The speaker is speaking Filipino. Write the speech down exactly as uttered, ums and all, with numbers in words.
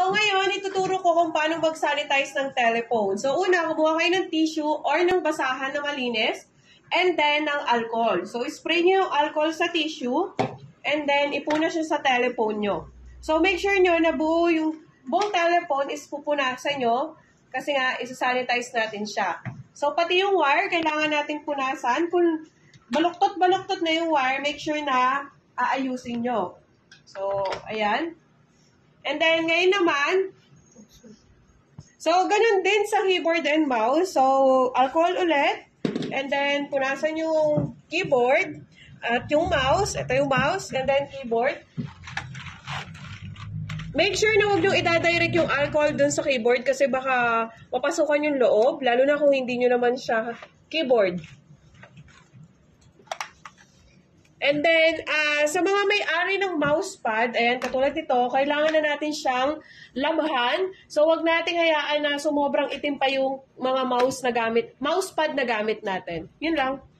So ngayon, ituturo ko kung paano mag-sanitize ng telephone. So una, kumuha kayo ng tissue or ng basahan na malinis and then ng alcohol. So spray nyo yung alcohol sa tissue and then ipuna siya sa telephone nyo. So make sure nyo na buo yung buong telephone is pupunasan nyo kasi nga isa-sanitize natin siya. So pati yung wire, kailangan natin punasan. Kung baluktot-baluktot na yung wire, make sure na aayusin nyo. So, ayan. And then, ngayon naman, so, ganun din sa keyboard and mouse. So, alcohol ulit. And then, punasan yung keyboard at yung mouse. Ito yung mouse. And then, keyboard. Make sure na huwag nyo i-direct yung alcohol dun sa keyboard kasi baka mapasukan yung loob. Lalo na kung hindi nyo naman siya keyboard. And then, uh, sa mga may-ari ng mousepad, ayan, katulad nito, kailangan na natin siyang lamhan. So, wag nating hayaan na sumobrang itim pa yung mga mouse na gamit, mousepad na gamit natin. Yun lang.